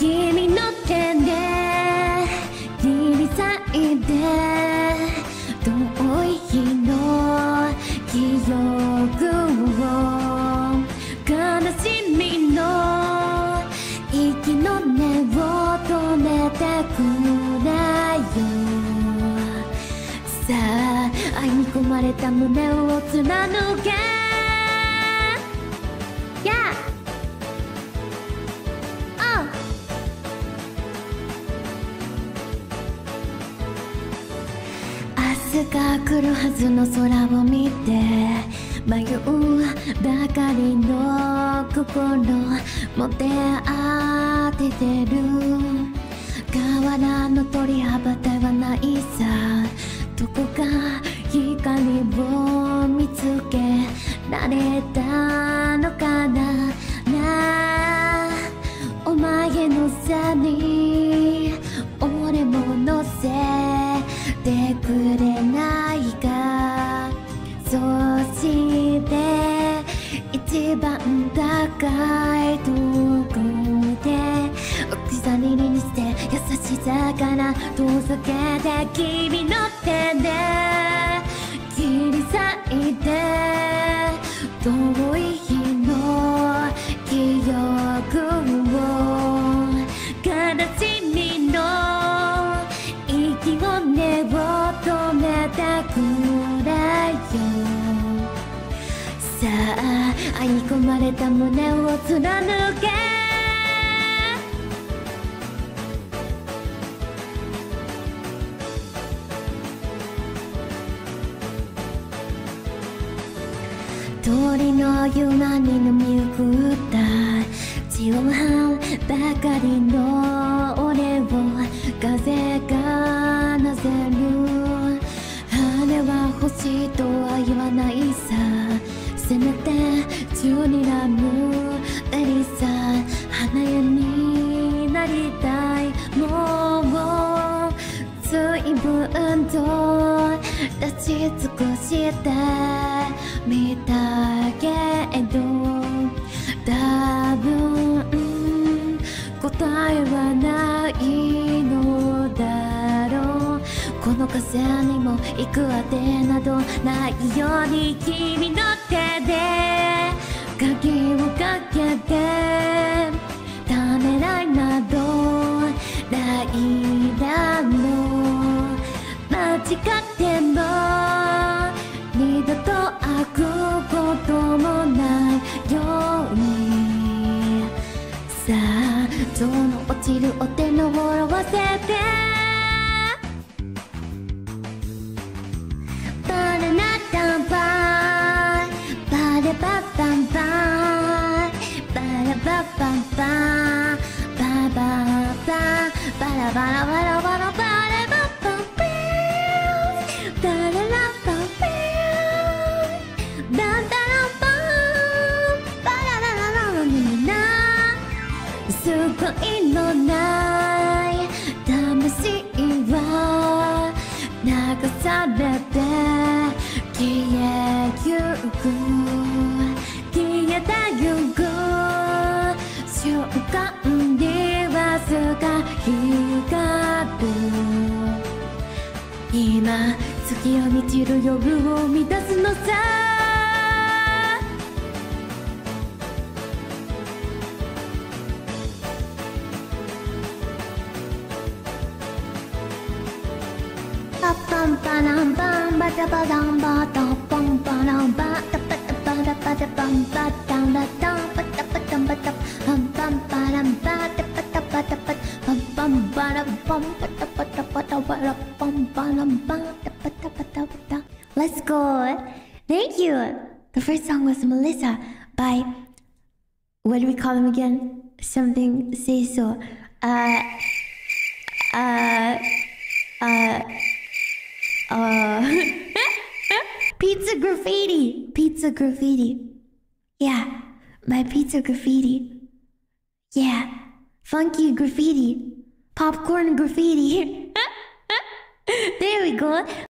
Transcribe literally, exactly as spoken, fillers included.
君の手で指さいで遠い日の記憶を悲しみの息の根を止めてくれよ。さあ愛に込まれた胸を貫け。 Yeah! Oh! 明日が来るはずの空を見て迷うばかりの心持て当ててる。河原の鳥肌ではないさ。どこか光を見つけられたのかな。なあお前の背に俺も乗せてくれないか。そして一番高いとこで置き去りにして優しさから遠ざけて君の手で切り裂いて遠い日の記憶を悲しみの息を根を止めてくれよ。さあ愛に込まれた胸を貫け。鳥の湯間に飲みゆくった血を這うばかりの俺を風がなぜる。羽は欲しいとは言わないさ。せめて中にラムエリサ花屋になりたい。もう随分と立ち尽くしてみたけど多分答えはないのだろう。この風にも行くあてなどないように君の手で鍵をかけてためらいなどないだろう。間違っても二度と開くこともないように。さあ情の落ちるお手のをわせてバレなったばバレバッバンバンバラバッバンバンババババラバラバラバラバラバラ救いのない魂は流されて消えゆく消えてゆく瞬間にわずか光る。今月を満ちる夜を満たすのさ。パンパランパンバタバランバタパンパランバタパタパタパタパンバタンバタンバタパタンバタパンパンパランバタパタパタパタパンパンパランパンバタパタパタパラパンパランバタパタパタパタ。 Let's go! Thank you! The first song was Melissa by, what do we call him again? Something say so. Uh, uh, uh, uh, Pizza Graffiti! Pizza Graffiti. Yeah, by Pizza Graffiti. Yeah, Funky Graffiti. Popcorn Graffiti. There we go.